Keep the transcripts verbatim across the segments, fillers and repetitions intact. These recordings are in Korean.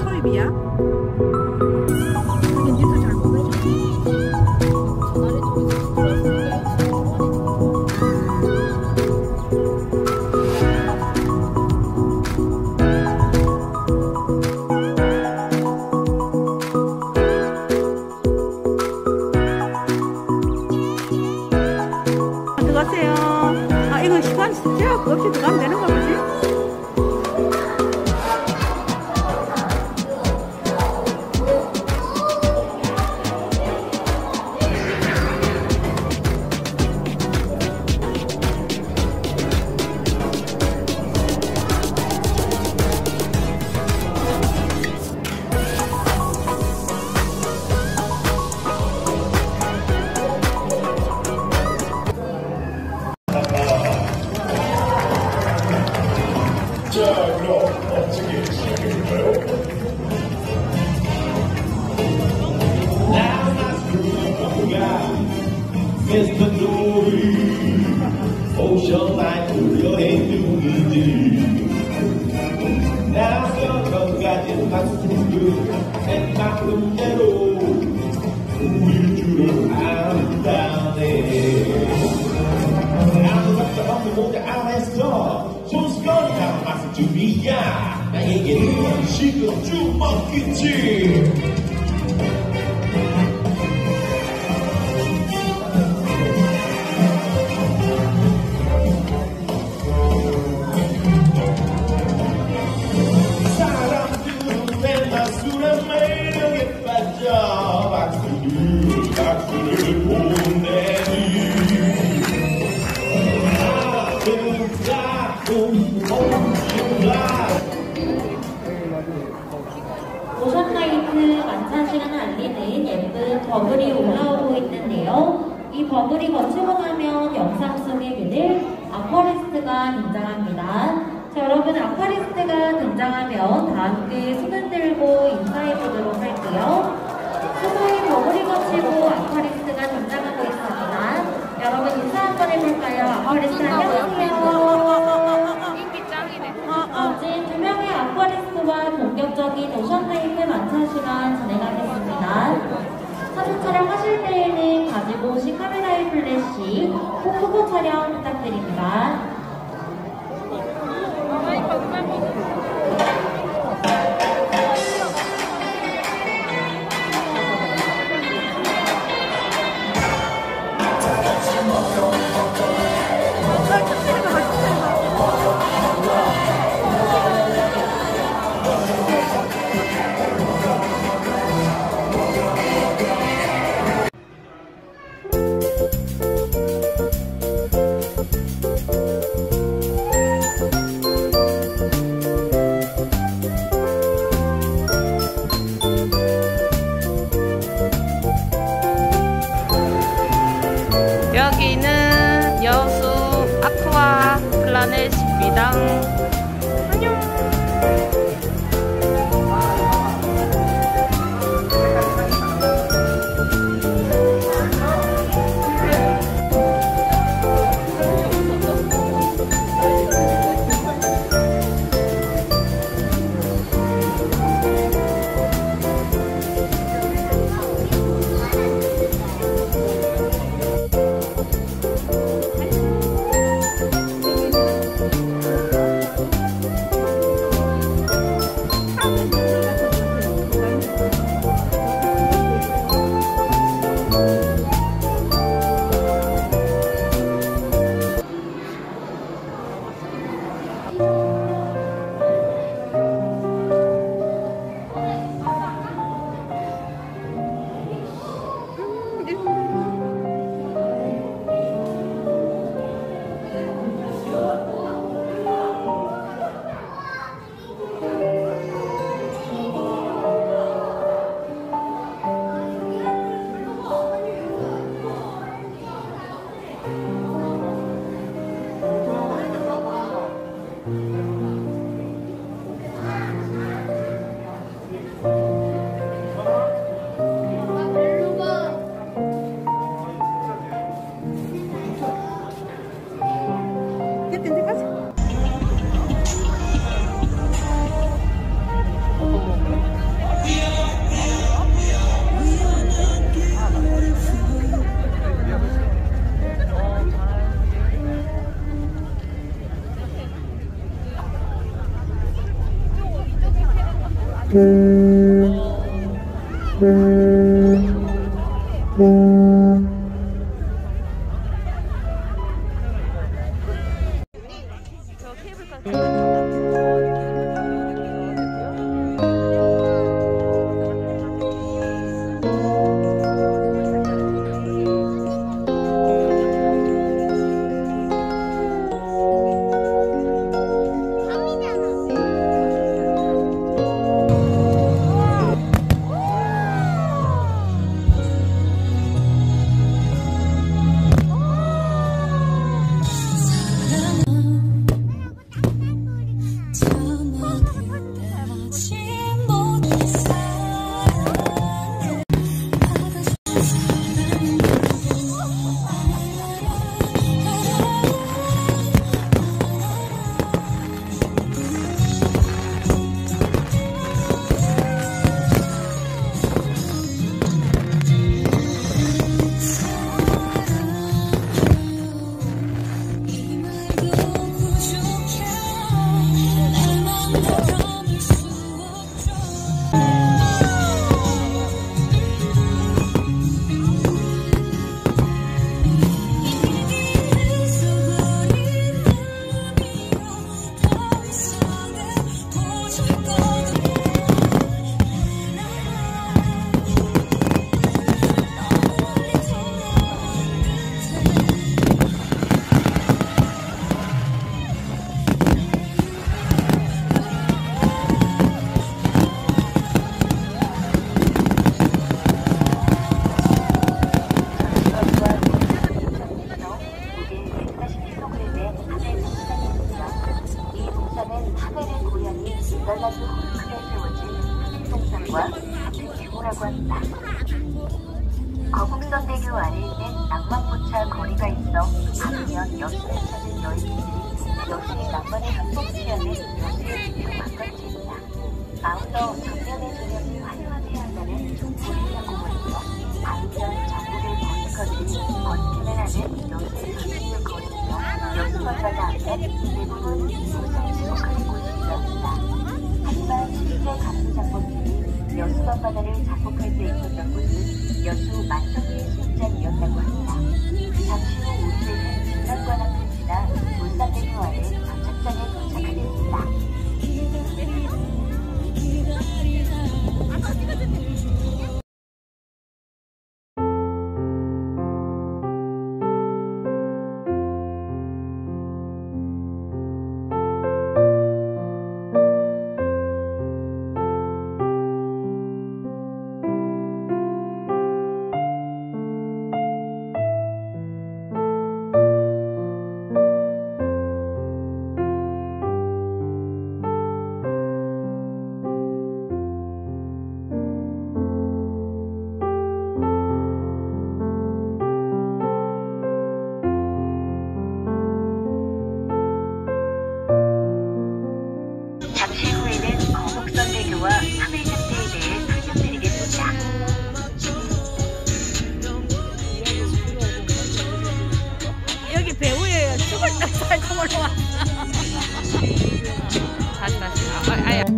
초입이야? 하긴 니도 잘 모르지. 들어가세요. 아, 이거 시간 제약 없이 들어가면 되는 거 보지? 자, 그럼 어떻게 시작해볼까요? Now my school guy, 미스터 Dory, 오션 라이프 여행 중이지. Now 여기까지 마스터드 생각대로 우릴 줄을 안다네. 아무것도 없는 모두 알았어. 손수건이랑 맛을 준비야. 나에게는 지금 쭉 먹겠지. 사람들은 맨날 술에 매력에 빠져. 박수를 박수를 보내니 오션라이트 만찬 시간을 알리는 예쁜 버블이 올라오고 있는데요. 이 버블이 거치고 나면 영상 속에 그들 아쿠아리스트가 등장합니다. 자, 여러분, 아쿠아리스트가 등장하면 다 함께 손을 들고 인사해 보도록 할게요. 수고의 버블이 거치고 아쿠아리스트가 등장하고 있습니다. 여러분, 인사 한번 해볼까요? 아쿠아리스트 안녕하세요. 인기 짱이네. 어제 두 명의 아쿠아리스트와 본격적인 오션라이프 만찬 시간 진행하겠습니다. 사진 촬영하실 때에는 가지고 오신 카메라의 플래시 꼭 끄고 촬영 부탁드립니다. 여기는 여수 아쿠아 플라넷입니다. 안녕. 거북선대교 아래에 있는 낭만포차 거리가 있어 하면 여수에 찾은 여행객들이 여수의 낭만에 한복지하는 여수의 비교 관광지입니다. 아울러 전면의 조명이 화려하게 한다는 보리산공원에서 안전 정보를 검색어들이 번개를 하는 여수의 전체적 거리며 여수바다가 아니라 대부분 부산 지목하는 곳이었습니다. 하지만 실제 감수 작품들이 여수 밤바다를 작곡할 때 있었던 곳은 여수 만성리의 수영장이었다고 합니다. 잠시 후 우리들은 중랑관 앞을 지나 울산대교 아래 정착장에 도착하겠습니다. 잠시 후에는 거북선대교와 삼일장대에 대해 설명드리겠습니다. 여기 배우예요. 죽을 때 살고 올라왔어. 다시 다시 아, 아, 아야.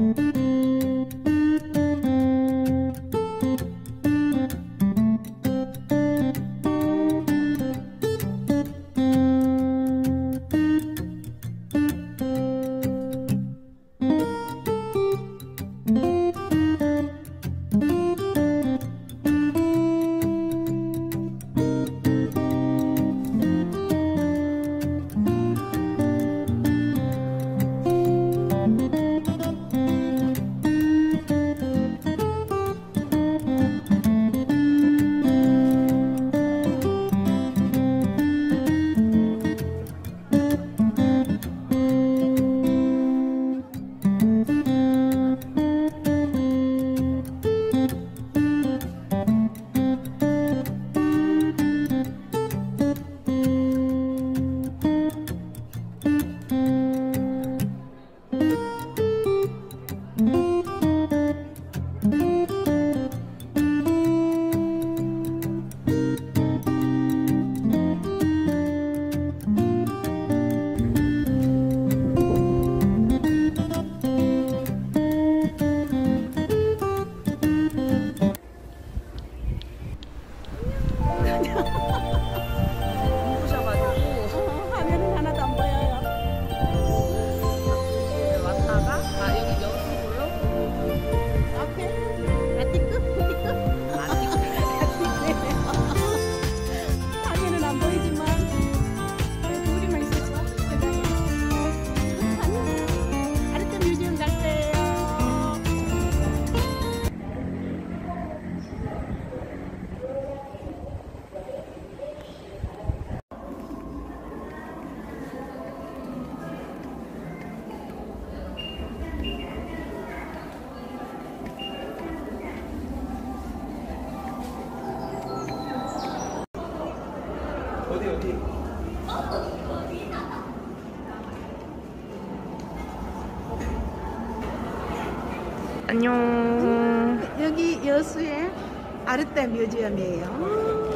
안녕. 여기 여수의 아르타 뮤지엄이에요.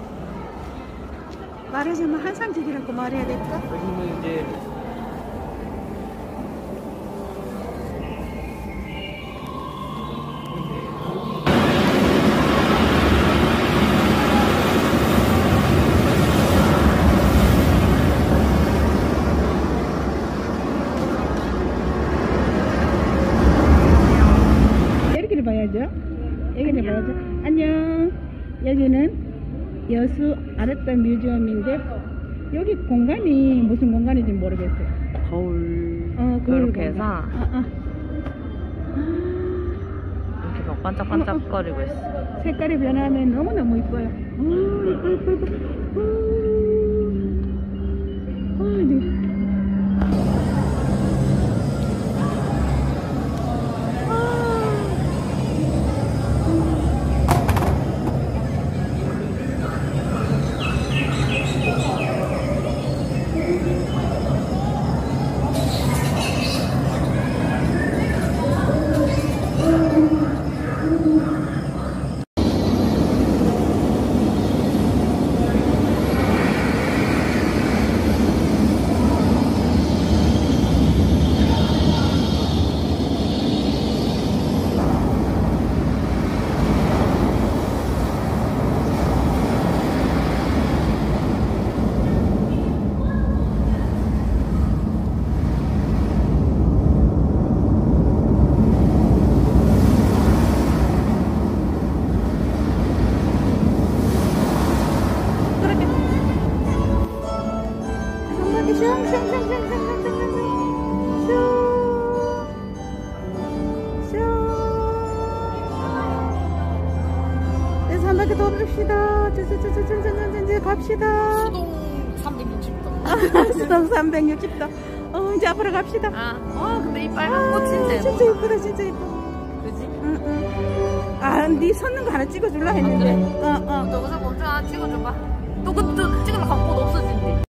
말하자면 한상직이라고 말해야 될까? 여기는 이제 여기를 봐야죠. 여기를 봐야죠. 안녕. 여기는 여수 아르타 뮤지엄인데 여기 공간이 무슨 공간인지 모르겠어요. 거울. 어, 거울 이렇게 해서 공간. 아, 이렇게 막 반짝반짝거리고 있어. 아. 색깔이 변하면 너무너무 이뻐요. 오, 이뻐, 이뻐, 이뻐. 오. 어, 이제. 그래서 한 바퀴 더 갑시다. 짠짠짠짠짠짠짠 갑시다. 수동 삼백육십 도. 수동 삼백육십 도. 어, 이제 앞으로 갑시다. 아, 어, 근데 이 빨간 꽃인데. 진짜 이쁘다, 진짜 이뻐. 그지? 응, 응. 아, 네 섰는 거 하나 찍어줄라 했는데. 어, 어. 여기서 멈춰 찍어줘봐. 또 그, 또 찍으면 갖고 없어진대.